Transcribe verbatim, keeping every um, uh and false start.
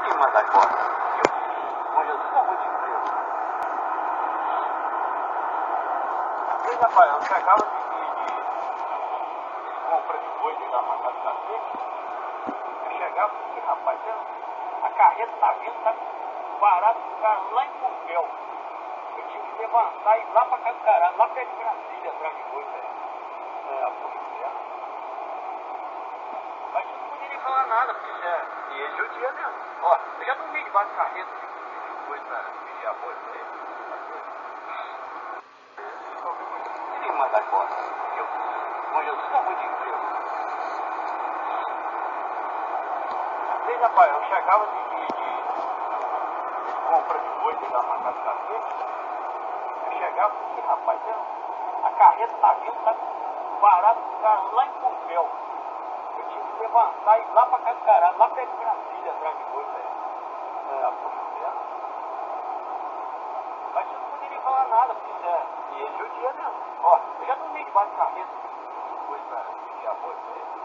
me mandar embora. Eu, onde eu sou muito emprego. Aí, rapaz, eu chegava de, de, de compra de boi, de dar pra casa do cacete. Eu chegava aqui, rapaz, eu, a carreta tá vindo, tá parado, o cara lá em Pompéu. Eu tive que levantar e ir lá pra casa do caralho, lá perto de Brasília, atrás de boi, velho. É, a polícia. Mas eu não poderia falar nada, porque é, e ele judia mesmo. Ó, eu já dormi debaixo de carreta, de coisa pra pedir apoio pra ele. Ele me mandar embora. Eu, onde eu sou muito emprego. Aí, rapaz, eu chegava de, de, de, de compra de boi, de dar pra casa do cacete. Eu chegava aqui, rapaz, eu, a carreta tá vindo, tá parado, o cara lá em Pompéu. Eu tive que levantar e ir lá pra casa do caralho, lá perto de Brasília, atrás de boi, velho. É, a polícia. Mas eu não poderia falar nada, porque é, e ele judia mesmo. Ó, eu já dormi debaixo de carreta, de coisa pra pedir apoio pra ele.